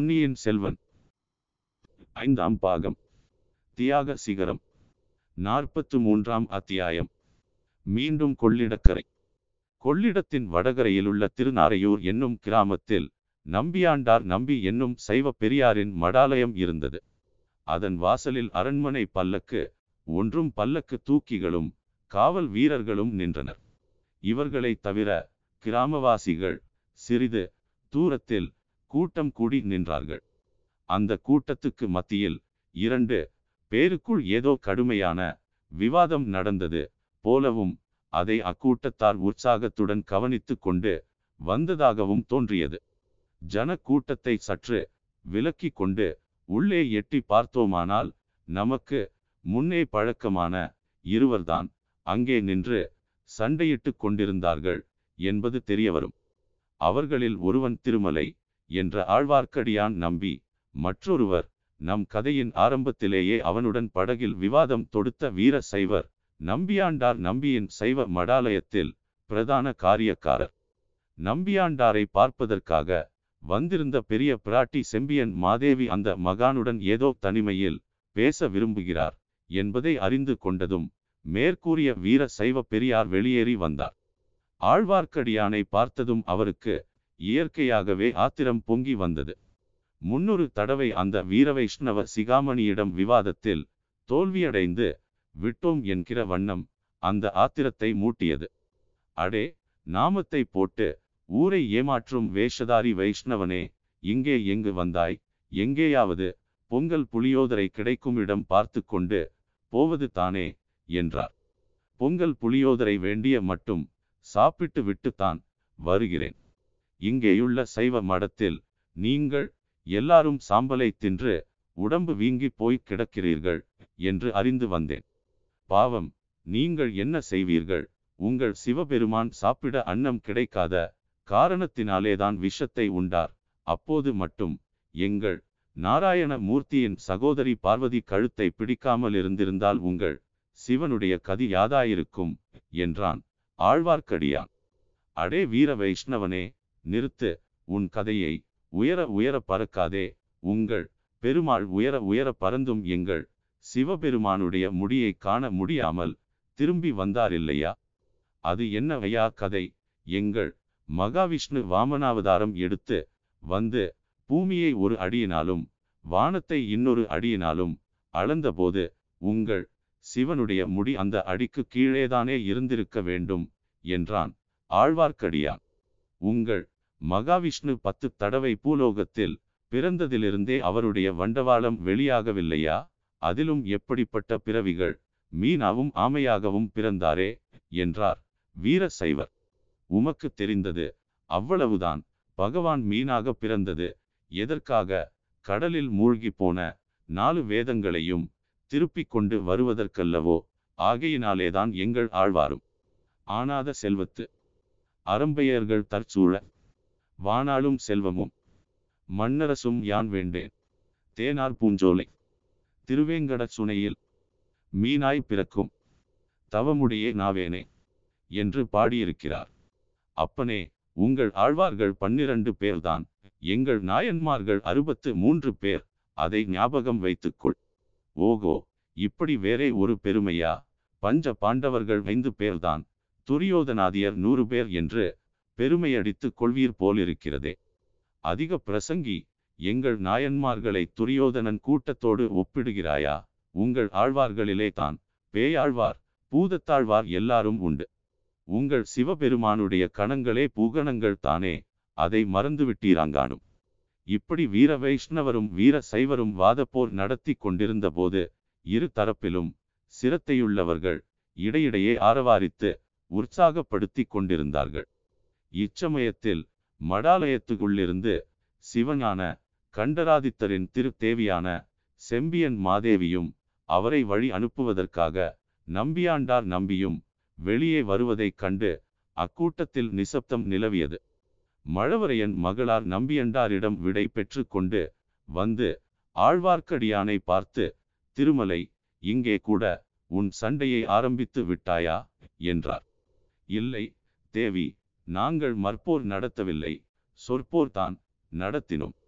பொன்னியின் செல்வன் 5ஆம் பாகம் தியாக சிகரம் 43ஆம் அத்தியாயம். மீண்டும் கொள்ளிடக்கரை. கொள்ளிடத்தின் வடகரையிலுள்ள திருநாரையூர் என்னும் கிராமத்தில் நம்பியாண்டார் நம்பி என்னும் சைவ பெரியாரின் மடாலயம் இருந்தது. அதன் வாசலில் அரண்மனை பல்லக்கு ஒன்றும் பல்லக்கு தூக்கிகளும் காவல் வீரர்களும் நின்றனர். இவர்களை தவிர கிராமவாசிகள் சிறிது தூரத்தில் கூட்டம் கூடி நின்றார்கள். அந்த கூட்டத்துக்கு மத்தியில் 2 பேருக்குள் ஏதோ கடுமையான விவாதம் நடந்தது போலவும் அதை அக்கூட்டத்தார் உற்சாகத்துடன் கவனித்து கொண்டு வந்ததாகவும் தோன்றியது. ஜன கூட்டத்தை சற்று விலக்கி கொண்டு உள்ளே எட்டி பார்த்தோமானால் நமக்கு முன்னே பழக்கமான இருவர்தான் அங்கே நின்று சண்டையிட்டு கொண்டிருந்தார்கள் என்பது தெரியவரும். அவர்களில் ஒருவன் திருமலை என்ற ஆழ்வார்க்கடியான் நம்பி, மற்றொருவர் நம் கதையின் ஆரம்பத்திலேயே அவனுடன் படகில் விவாதம் தொடுத்த வீர சைவர் நம்பியாண்டார் நம்பியின் சைவ மடாலயத்தில் பிரதான காரியக்காரர். நம்பியாண்டாரை பார்ப்பதற்காக வந்திருந்த பெரிய பிராட்டி செம்பியன் மாதேவி அந்த மகானுடன் ஏதோ தனிமையில் பேச விரும்புகிறார் என்பதை அறிந்து கொண்டதும் மேற்கூறிய வீர சைவ பெரியார் வெளியேறி வந்தார். ஆழ்வார்க்கடியானை பார்த்ததும் அவருக்கு இயற்கையாகவே ஆத்திரம் பொங்கி வந்தது. 300 தடவை அந்த வீரவைஷ்ணவ சிகாமணியிடம் விவாதத்தில் தோல்வியடைந்து விட்டோம் என்கிற வண்ணம் அந்த ஆத்திரத்தை மூட்டியது. அடே, நாமத்தை போட்டு ஊரை ஏமாற்றும் வேஷதாரி வைஷ்ணவனே, இங்கே எங்கு வந்தாய்? எங்கேயாவது பொங்கல் புளியோதரை கிடைக்கும் இடம் பார்த்து கொண்டு போவது தானே என்றார். பொங்கல் புளியோதரை வேண்டிய மட்டும் சாப்பிட்டு விட்டுத்தான் வருகிறேன். இங்கேயுள்ள சைவ மடத்தில் நீங்கள் எல்லாரும் சாம்பலை தின்று உடம்பு வீங்கி போய் கிடக்கிறீர்கள் என்று அறிந்து வந்தேன். பாவம், நீங்கள் என்ன செய்வீர்கள்? உங்கள் சிவபெருமான் சாப்பிட அன்னம் கிடைக்காத காரணத்தினாலேதான் விஷத்தை உண்டார். அப்போது மட்டும் எங்கள் நாராயண மூர்த்தியின் சகோதரி பார்வதி கழுத்தை பிடிக்காமல் இருந்திருந்தால் உங்கள் சிவனுடைய கதி யாதாயிருக்கும் என்றான் ஆழ்வார்க்கடியான். அடே வீர வைஷ்ணவனே, நிறுத்து உன் கதையை. உயர உயர பறக்காதே. உங்கள் பெருமாள் உயர உயர பறந்தும் எங்கள் சிவபெருமானுடைய முடியை காண முடியாமல் திரும்பி வந்தாரில்லையா? அது என்னவையா கதை? எங்கள் மகாவிஷ்ணு வாமனாவதாரம் எடுத்து வந்து பூமியை ஒரு அடியினாலும் வானத்தை இன்னொரு அடியினாலும் அளந்தபோது உங்கள் சிவனுடைய முடி அந்த அடிக்கு கீழேதானே இருந்திருக்க வேண்டும் என்றான் ஆழ்வார்க்கடியான். உங்கள் மகாவிஷ்ணு 10 தடவை பூலோகத்தில் பிறந்ததிலிருந்தே அவருடைய வண்டவாளம் வெளியாகவில்லையா? அதிலும் எப்படிப்பட்ட பிறவிகள்? மீனாவும் ஆமையாகவும் பிறந்தாரே என்றார் வீர சைவர். உமக்கு தெரிந்தது அவ்வளவுதான். பகவான் மீனாக பிறந்தது எதற்காக? கடலில் மூழ்கி போன 4 வேதங்களையும் திருப்பிக் கொண்டு வருவதற்கல்லவோ? ஆகையினாலேதான் எங்கள் ஆழ்வாரும் ஆனாத செல்வத்து அறம்பெயர்கள் தற்சூழ வானாளும் செல்வமும் மன்னரசும் யான் வேண்டேன். தேனார் பூஞ்சோலை திருவேங்கட சுனையில் மீனாய் பிறக்கும் தவமுடியே நாவேனே என்று பாடியிருக்கிறார். அப்பனே, உங்கள் ஆழ்வார்கள் 12 பேர்தான். எங்கள் நாயன்மார்கள் 63 பேர். அதை ஞாபகம் வைத்துக்கொள். ஓகோ, இப்படி வேறே ஒரு பெருமையா? பஞ்ச பாண்டவர்கள் 5 பேர்தான். துரியோதனாதியர் 100 பேர் என்று பெருமையடித்து கொள்வீர் போலிருக்கிறதே. அதிக பிரசங்கி, எங்கள் நாயன்மார்களை துரியோதனன் கூட்டத்தோடு ஒப்பிடுகிறாயா? உங்கள் ஆழ்வார்களிலே தான் பேயாழ்வார் பூதத்தாழ்வார் எல்லாரும் உண்டு. உங்கள் சிவபெருமானுடைய கணங்களே பூகணங்கள் தானே. அதை மறந்துவிட்டீராங்கானும். இப்படி வீர வைஷ்ணவரும் வீர சைவரும் வாதப்போர் நடத்தி கொண்டிருந்த போது 2 தரப்பிலும் சிரத்தையுள்ளவர்கள் இடையிடையே ஆரவாரித்து உற்சாகப்படுத்தி கொண்டிருந்தார்கள். இச்சமயத்தில் மடாலயத்துக்குள்ளிருந்து சிவஞான கண்டராதித்தரின் திருத்தேவியான செம்பியன் மாதேவியும் அவரை வழி அனுப்புவதற்காக நம்பியாண்டார் நம்பியும் வெளியே வருவதைக் கண்டு அக்கூட்டத்தில் நிசப்தம் நிலவியது. மழவரையன் மகளார் நம்பியண்டாரிடம் விடை பெற்று கொண்டு வந்து ஆழ்வார்க்கடியானை பார்த்து, திருமலை, இங்கே கூட உன் சண்டையை ஆரம்பித்து விட்டாயா என்றார். இல்லை தேவி, நாங்கள் மற்போர் நடத்தவில்லை, சொற்போர்தான் நடத்தினோம்.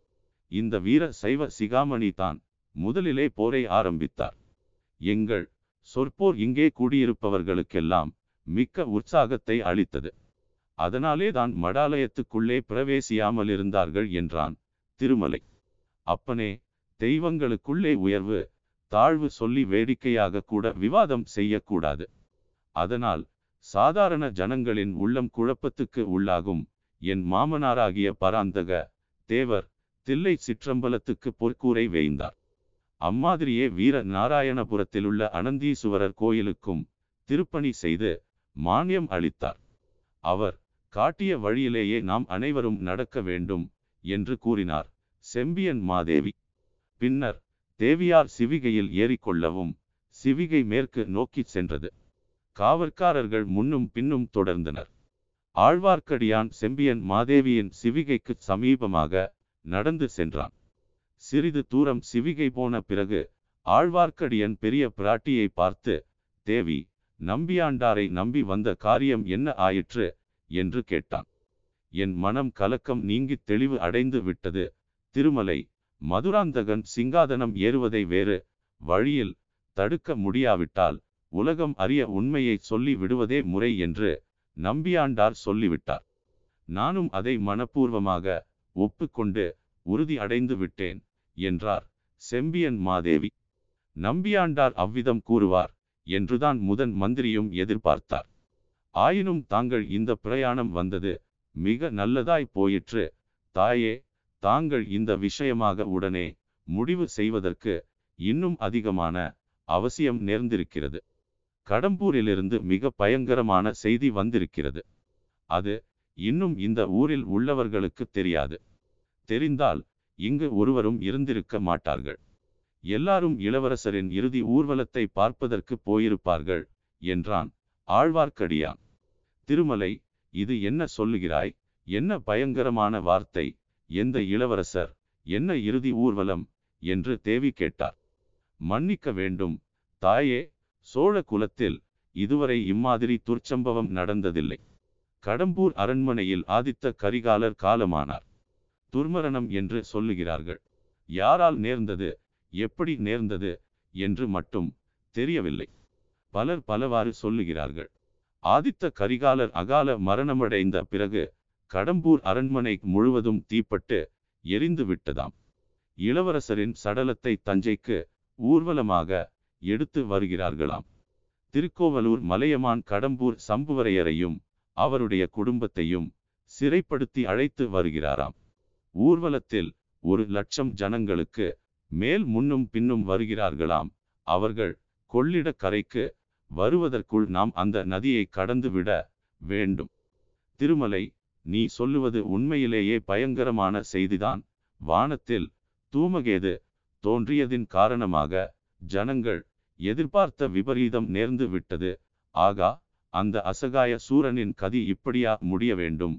இந்த வீர சைவ சிகாமணி தான் முதலிலே போரை ஆரம்பித்தார். எங்கள் சொற்போர் இங்கே கூடியிருப்பவர்களுக்கெல்லாம் மிக்க உற்சாகத்தை அளித்தது. அதனாலே தான் மடாலயத்துக்குள்ளே பிரவேசியாமலிருந்தார்கள் என்றான் திருமலை. அப்பனே, தெய்வங்களுக்குள்ளே உயர்வு தாழ்வு சொல்லி வேடிக்கையாக கூட விவாதம் செய்யக்கூடாது. அதனால் சாதாரண ஜனங்களின் உள்ளம் குழப்பத்துக்கு உள்ளாகும். என் மாமனாராகிய பராந்தக தேவர் தில்லை சிற்றம்பலத்துக்கு பொற்கூரை வேய்ந்தார். அம்மாதிரியே வீர நாராயணபுரத்திலுள்ள அனந்தீசுவரர் கோயிலுக்கும் திருப்பணி செய்து மானியம் அளித்தார். அவர் காட்டிய வழியிலேயே நாம் அனைவரும் நடக்க வேண்டும் என்று கூறினார் செம்பியன் மாதேவி. பின்னர் தேவியார் சிவிகையில் ஏறிக்கொள்ளவும் சிவிகை மேற்கு நோக்கி சென்றது. காவற்காரர்கள் முன்னும் பின்னும் தொடர்ந்தனர். ஆழ்வார்க்கடியான் செம்பியன் மாதேவியின் சிவிகைக்கு சமீபமாக நடந்து சென்றான். சிறிது தூரம் சிவிகை போன பிறகு ஆழ்வார்க்கடியன் பெரிய பிராட்டியை பார்த்து, தேவி, நம்பியாண்டாரை நம்பி வந்த காரியம் என்ன ஆயிற்று என்று கேட்டான். என் மனம் கலக்கம் நீங்கி தெளிவு அடைந்து விட்டது திருமலை. மதுராந்தகன் சிங்காதனம் ஏறுவதை வேறு வழியில் தடுக்க முடியாவிட்டால் உலகம் அறிய உண்மையை சொல்லி விடுவதே முறை என்று நம்பியாண்டார் சொல்லிவிட்டார். நானும் அதை மனப்பூர்வமாக ஒப்புக்கொண்டு உறுதி அடைந்து விட்டேன் என்றார் செம்பியன் மாதேவி. நம்பியாண்டார் அவ்விதம் கூறுவார் என்றுதான் முதன் மந்திரியும் எதிர்பார்த்தார். ஆயினும் தாங்கள் இந்த பிரயாணம் வந்தது மிக நல்லதாய் போயிற்று தாயே. தாங்கள் இந்த விஷயமாக உடனே முடிவு செய்வதற்கு இன்னும் அதிகமான அவசியம் நேர்ந்திருக்கிறது. கடம்பூரிலிருந்து மிக பயங்கரமான செய்தி வந்திருக்கிறது. அது இன்னும் இந்த ஊரில் உள்ளவர்களுக்கு தெரியாது. தெரிந்தால் இங்கு ஒருவரும் இருந்திருக்க மாட்டார்கள். எல்லாரும் இளவரசரின் இறுதி ஊர்வலத்தை பார்ப்பதற்கு போயிருப்பார்கள் என்றான் ஆழ்வார்க்கடியான். திருமலை, இது என்ன சொல்லுகிறாய்? என்ன பயங்கரமான வார்த்தை! எந்த இளவரசர், என்ன இறுதி ஊர்வலம் என்று தேவி கேட்டார். மன்னிக்க வேண்டும் தாயே, சோழ குலத்தில் இதுவரை இம்மாதிரி துர்ச்சம்பவம் நடந்ததில்லை. கடம்பூர் அரண்மனையில் ஆதித்த கரிகாலர் காலமானார். துர்மரணம் என்று சொல்லுகிறார்கள். யாரால் நேர்ந்தது, எப்படி நேர்ந்தது என்று மட்டும் தெரியவில்லை. பலர் பலவாறு சொல்லுகிறார்கள். ஆதித்த கரிகாலர் அகால மரணமடைந்த பிறகு கடம்பூர் அரண்மனை முழுவதும் தீப்பட்டு எரிந்து விட்டதாம். இளவரசரின் சடலத்தை தஞ்சைக்கு ஊர்வலமாக எடுத்து வருகிறார்களாம். திருக்கோவலூர் மலையமான் கடம்பூர் சம்புவரையரையும் அவருடைய குடும்பத்தையும் சிறைப்படுத்தி அழைத்து வருகிறாராம். ஊர்வலத்தில் 1,00,000 ஜனங்களுக்கு மேல் முன்னும் பின்னும் வருகிறார்களாம். அவர்கள் கொள்ளிடக்கரைக்கு வருவதற்குள் நாம் அந்த நதியை கடந்து விட வேண்டும். திருமலை, நீ சொல்லுவது உண்மையிலேயே பயங்கரமான செய்திதான். வானத்தில் தூமகேது தோன்றியதின் காரணமாக ஜனங்கள் எதிர்பார்த்த விபரீதம் நேர்ந்து விட்டது. ஆகா, அந்த அசகாய சூரனின் கதி இப்படியா முடிய வேண்டும்?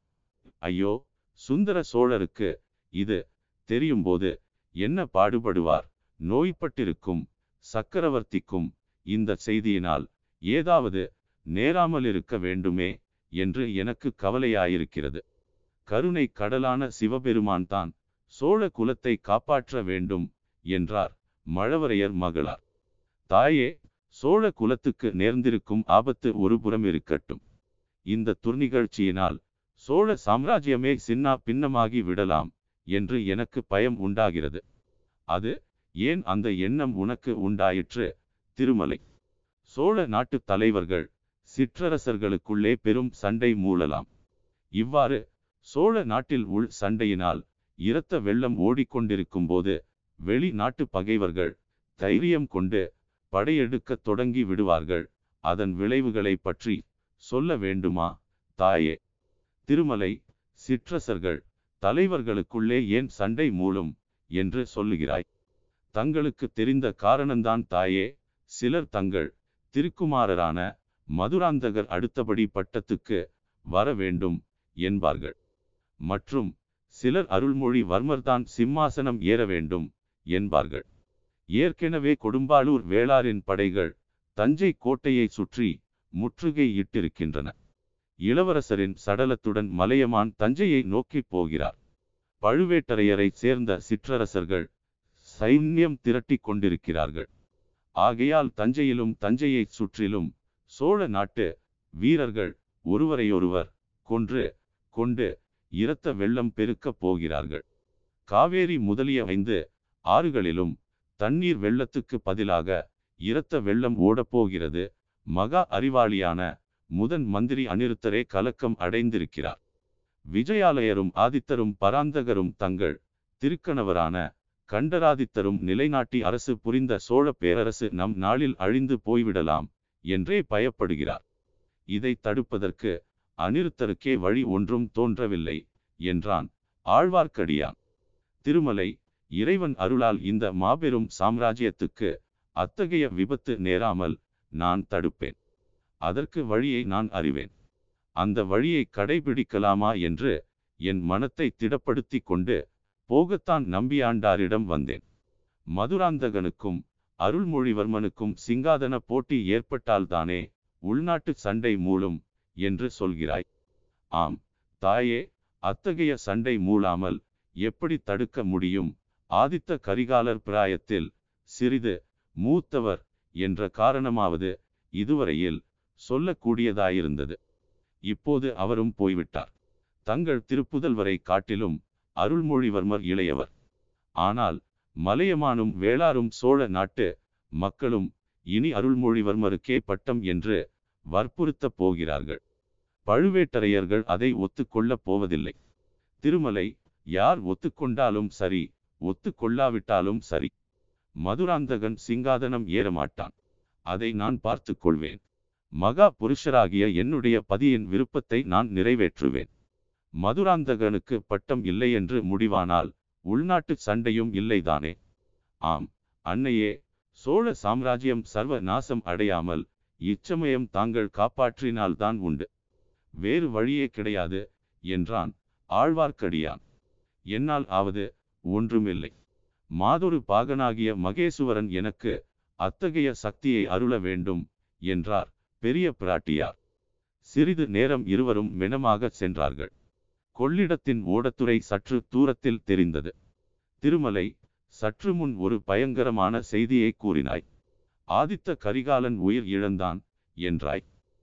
ஐயோ, சுந்தர சோழருக்கு இது தெரியும்போது என்ன பாடுபடுவார்? நோய்பட்டிருக்கும் சக்கரவர்த்திக்கும் இந்த செய்தியினால் ஏதாவது நேராமலிருக்க வேண்டுமே என்று எனக்கு கவலையாயிருக்கிறது. கருணை கடலான சிவபெருமான் தான் சோழ குலத்தை காப்பாற்ற வேண்டும் என்றார் மழவரையர் மகளார். தாயே, சோழ குலத்துக்கு நேர்ந்திருக்கும் ஆபத்து ஒருபுறம் இருக்கட்டும். இந்த துர்நிகழ்ச்சியினால் சோழ சாம்ராஜ்யமே சின்னா பின்னமாகி விடலாம் என்று எனக்கு பயம் உண்டாகிறது. அது ஏன் அந்த எண்ணம் உனக்கு உண்டாயிற்று திருமலை? சோழ நாட்டு தலைவர்கள் சிற்றரசர்களுக்குள்ளே பெரும் சண்டை மூளலாம். இவ்வாறு சோழ நாட்டில் உள் சண்டையினால் இரத்த வெள்ளம் ஓடிக்கொண்டிருக்கும் போது வெளி நாட்டு பகைவர்கள் தைரியம் கொண்டு படையெடுக்க தொடங்கி விடுவார்கள். அதன் விளைவுகளை பற்றி சொல்ல வேண்டுமா தாயே? திருமலை, சிற்றரசர்கள் தலைவர்களுக்குள்ளே ஏன் சண்டை மூளும் என்று சொல்லுகிறாய்? தங்களுக்கு தெரிந்த காரணம்தான் தாயே. சிலர் தங்கள் திருக்குமாரரான மதுராந்தகர் அடுத்தபடி பட்டத்துக்கு வர வேண்டும் என்பார்கள். மற்றும் சிலர் அருள்மொழி வர்மர்தான் சிம்மாசனம் ஏற வேண்டும் என்பார்கள். ஏற்கனவே கொடும்பாளூர் வேளாரின் படைகள் தஞ்சை கோட்டையை சுற்றி முற்றுகை இட்டிருக்கின்றன. இளவரசரின் சடலத்துடன் மலையமான் தஞ்சையை நோக்கி போகிறார். பழுவேட்டரையரைச் சேர்ந்த சிற்றரசர்கள் சைன்யம் திரட்டி கொண்டிருக்கிறார்கள். ஆகையால் தஞ்சையிலும் தஞ்சையைச் சுற்றிலும் சோழ நாட்டு வீரர்கள் ஒருவரையொருவர் கொண்டு இரத்த வெள்ளம் பெருக்கப் போகிறார்கள். காவேரி முதலிய 5 ஆறுகளிலும் தண்ணீர் வெள்ளத்துக்கு பதிலாக இரத்த வெள்ளம் ஓடப்போகிறது. மகா அறிவாளியான முதன் மந்திரி அநிருத்தரே கலக்கம் அடைந்திருக்கிறார். விஜயாலயரும் ஆதித்தரும் பராந்தகரும் தங்கள் திருக்கணவரான கண்டராதித்தரும் நிலைநாட்டி அரசு புரிந்த சோழ பேரரசு நம் நாளில் அழிந்து போய்விடலாம் என்றே பயப்படுகிறார். இதை தடுப்பதற்கு அநிருத்தருக்கே வழி ஒன்றும் தோன்றவில்லை என்றான் ஆழ்வார்க்கடியான். திருமலை, இறைவன் அருளால் இந்த மாபெரும் சாம்ராஜ்யத்துக்கு அத்தகைய விபத்து நேராமல் நான் தடுப்பேன். அதற்கு வழியை நான் அறிவேன். அந்த வழியை கடைபிடிக்கலாமா என்று என் மனத்தை திடப்படுத்தி கொண்டு போகத்தான் நம்பியாண்டாரிடம் வந்தேன். மதுராந்தகனுக்கும் அருள்மொழிவர்மனுக்கும் சிங்காதன போட்டி ஏற்பட்டால்தானே உள்நாட்டு சண்டை மூளும் என்று சொல்கிறாய். ஆம் தாயே, அத்தகைய சண்டை மூளாமல் எப்படி தடுக்க முடியும்? ஆதித்த கரிகாலர் பிராயத்தில் சிறிது மூத்தவர் என்ற காரணமாவது இதுவரையில் சொல்லக்கூடியதாயிருந்தது. இப்போது அவரும் போய்விட்டார். தங்கள் திருப்புதல்வரை காட்டிலும் அருள்மொழிவர்மர் இளையவர். ஆனால் மலையமானும் வேளாரும் சோழ நாட்டு மக்களும் இனி அருள்மொழிவர்மருக்கே பட்டம் என்று வற்புறுத்தப் போகிறார்கள். பழுவேட்டரையர்கள் அதை ஒத்துக்கொள்ளப் போவதில்லை. திருமலை, யார் ஒத்துக்கொண்டாலும் சரி, ஒத்துக்கொள்ளாவிட்டாலும் சரி, மதுராந்தகன் சிங்காதனம் ஏறமாட்டான். அதை நான் பார்த்து கொள்வேன். மகா புருஷராகிய என்னுடைய பதியின் விருப்பத்தை நான் நிறைவேற்றுவேன். மதுராந்தகனுக்கு பட்டம் இல்லை என்று முடிவானால் உள்நாட்டு சண்டையும் இல்லைதானே? ஆம் அன்னையே, சோழ சாம்ராஜ்யம் சர்வ நாசம் அடையாமல் இச்சமயம் தாங்கள் காப்பாற்றினால்தான் உண்டு. வேறு வழியே கிடையாது என்றான் ஆழ்வார்க்கடியான். என்னால் ஆவது ஒன்றுமில்லை. மாதொரு பாகனாகிய மகேசுவரன் எனக்கு அத்தகைய சக்தியை அருள வேண்டும் என்றார் பெரிய பிராட்டியார். சிறிது நேரம் இருவரும் மெனமாக சென்றார்கள். கொள்ளிடத்தின் ஓடத்துறை சற்று தூரத்தில் தெரிந்தது. திருமலை, சற்று முன் ஒரு பயங்கரமான செய்தியை கூறினாய். ஆதித்த கரிகாலன் உயிர் இழந்தான் என்றாய்.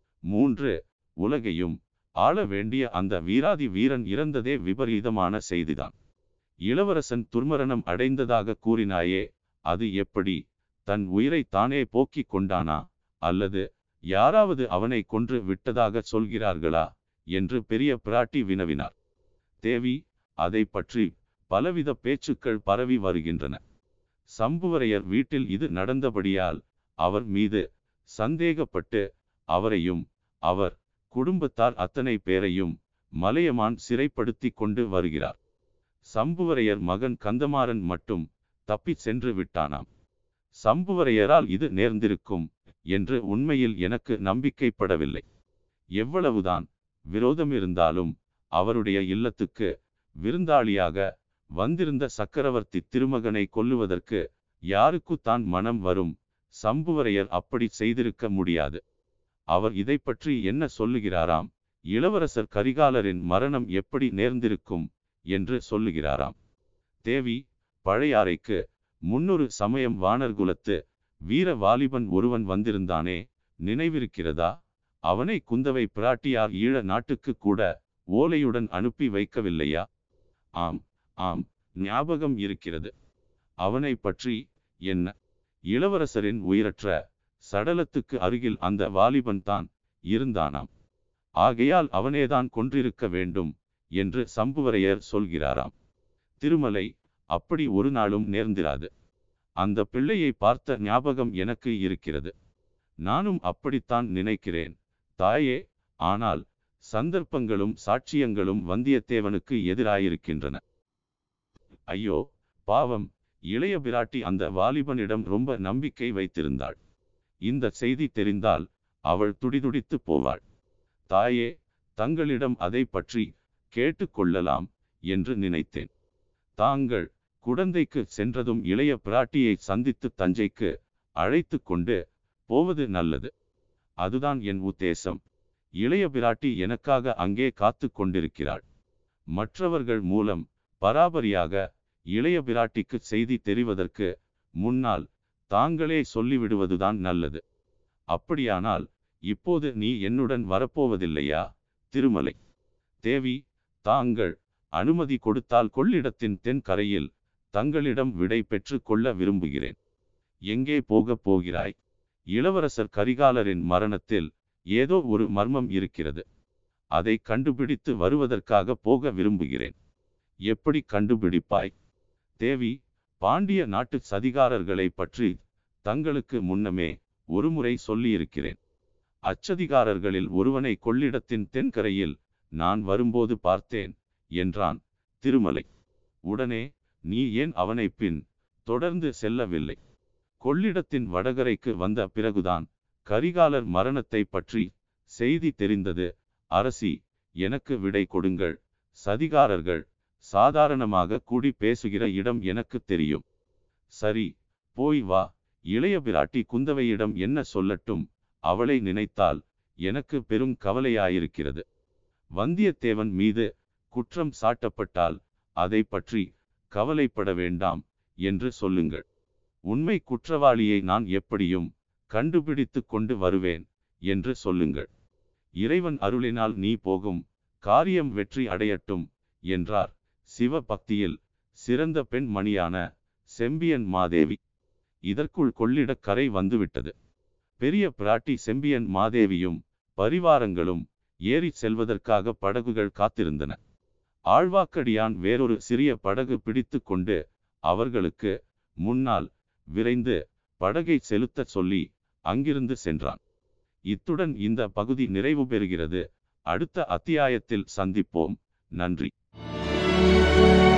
3 உலகையும் ஆள வேண்டிய அந்த வீராதி வீரன் இறந்ததே விபரீதமான செய்திதான். இளவரசன் துர்மரணம் அடைந்ததாக கூறினாயே, அது எப்படி? தன் உயிரை தானே போக்கிக் கொண்டானா, அல்லது யாராவது அவனை கொன்று விட்டதாக சொல்கிறார்களா என்று பெரிய பிராட்டி வினவினார். தேவி, அதை பற்றி பலவித பேச்சுக்கள் பரவி வருகின்றன. சம்புவரையர் வீட்டில் இது நடந்தபடியால் அவர் மீது சந்தேகப்பட்டு அவரையும் அவர் குடும்பத்தார் அத்தனை பேரையும் மலையமான் சிறைப்படுத்தி கொண்டு வருகிறார். சம்புவரையர் மகன் கந்தமாறன் மட்டும் தப்பி சென்று விட்டானாம். சம்புவரையரால் இது நேர்ந்திருக்கும் என்று உண்மையில் எனக்கு நம்பிக்கைப்படவில்லை. எவ்வளவுதான் விரோதமிருந்தாலும் அவருடைய இல்லத்துக்கு விருந்தாளியாக வந்திருந்த சக்கரவர்த்தி திருமகனை கொல்லுவதற்கு யாருக்குத்தான் மனம் வரும்? சம்புவரையர் அப்படி செய்திருக்க முடியாது. அவர் இதை பற்றி என்ன சொல்லுகிறாராம்? இளவரசர் கரிகாலரின் மரணம் எப்படி நேர்ந்திருக்கும் என்று சொல்லுகிறாராம். தேவி, பழையாறைக்கு முன்னொரு சமயம் வானர்குலத்து வீர வாலிபன் ஒருவன் வந்திருந்தானே, நினைவிருக்கிறதா? அவனை குந்தவை பிராட்டியார் ஈழ நாட்டுக்கு கூட ஓலையுடன் அனுப்பி வைக்கவில்லையா? ஆம் ஆம், ஞாபகம் இருக்கிறது. அவனை பற்றி என்ன? இளவரசரின் உயிரற்ற சடலத்துக்கு அருகில் அந்த வாலிபன் தான் இருந்தானாம். ஆகையால் அவனேதான் கொன்றிருக்க வேண்டும் என்று சம்புவரையர் சொல்கிறாராம். திருமலை, அப்படி ஒரு நாளும் நேர்ந்திராது. அந்த பிள்ளையை பார்த்த ஞாபகம் எனக்கு இருக்கிறது. நானும் அப்படித்தான் நினைக்கிறேன் தாயே. ஆனால் சந்தர்ப்பங்களும் சாட்சியங்களும் வந்தியத்தேவனுக்கு எதிராயிருக்கின்றன. ஐயோ பாவம், இளைய பிராட்டி அந்த வாலிபனிடம் ரொம்ப நம்பிக்கை வைத்திருந்தாள். இந்த செய்தி தெரிந்தால் அவள் துடிதுடித்து போவாள். தாயே, தங்களிடம் அதை பற்றி கேட்டுக்கொள்ளலாம் என்று நினைத்தேன். தாங்கள் குடந்தைக்கு சென்றதும் இளைய பிராட்டியை சந்தித்து தஞ்சைக்கு அழைத்து கொண்டு போவது நல்லது. அதுதான் என் உத்தேசம். இளைய பிராட்டி எனக்காக அங்கே காத்து கொண்டிருக்கிறாள். மற்றவர்கள் மூலம் பராபரியாக இளைய பிராட்டிக்கு செய்தி தெரிவதற்கு முன்னால் தாங்களே சொல்லிவிடுவதுதான் நல்லது. அப்படியானால் இப்போது நீ என்னுடன் வரப்போவதில்லையா திருமலை தேவி? தாங்கள் அனுமதி கொடுத்தால் கொள்ளிடத்தின் தென் கரையில் தங்களிடம் விடை பெற்று கொள்ள விரும்புகிறேன். எங்கே போகப் போகிறாய்? இளவரசர் கரிகாலரின் மரணத்தில் ஏதோ ஒரு மர்மம் இருக்கிறது. அதை கண்டுபிடித்து வருவதற்காக போக விரும்புகிறேன். எப்படி கண்டுபிடிப்பாய்? தேவி, பாண்டிய நாட்டு சதிகாரர்களை பற்றி தங்களுக்கு முன்னமே ஒருமுறை சொல்லியிருக்கிறேன். அச்சதிகாரர்களில் ஒருவனை கொள்ளிடத்தின் தென்கரையில் நான் வரும்போது பார்த்தேன் என்றான் திருமலை. உடனே நீ ஏன் அவனை பின் தொடர்ந்து செல்லவில்லை? கொள்ளிடத்தின் வடகரைக்கு வந்த பிறகுதான் கரிகாலர் மரணத்தை பற்றி செய்தி தெரிந்தது. அரசி, எனக்கு விடை கொடுங்கள். சதிகாரர்கள் சாதாரணமாக கூடி பேசுகிற இடம் எனக்கு தெரியும். சரி, போய் வா. இளைய பிராட்டி குந்தவையிடம் என்ன சொல்லட்டும்? அவளை நினைத்தால் எனக்கு பெரும் கவலையாயிருக்கிறது. வந்தியத்தேவன் மீது குற்றம் சாட்டப்பட்டால் அதை பற்றி கவலைப்பட வேண்டாம் என்று சொல்லுங்கள். உண்மை குற்றவாளியை நான் எப்படியும் கண்டுபிடித்து கொண்டு வருவேன் என்று சொல்லுங்கள். இறைவன் அருளினால் நீ போகும் காரியம் வெற்றி அடையட்டும் என்றார் சிவபக்தியில் சிறந்த பெண் மணியான செம்பியன் மாதேவி. இதற்குள் கொள்ளிடக் கரை வந்துவிட்டது. பெரிய பிராட்டி செம்பியன் மாதேவியும் பரிவாரங்களும் ஏறி செல்வதற்காக படகுகள் காத்திருந்தன. ஆழ்வார்க்கடியான் வேறொரு சிறிய படகு பிடித்து கொண்டு அவர்களுக்கு முன்னால் விரைந்து படகை செலுத்தச் சொல்லி அங்கிருந்து சென்றான். இத்துடன் இந்த பகுதி நிறைவு பெறுகிறது. அடுத்த அத்தியாயத்தில் சந்திப்போம். நன்றி.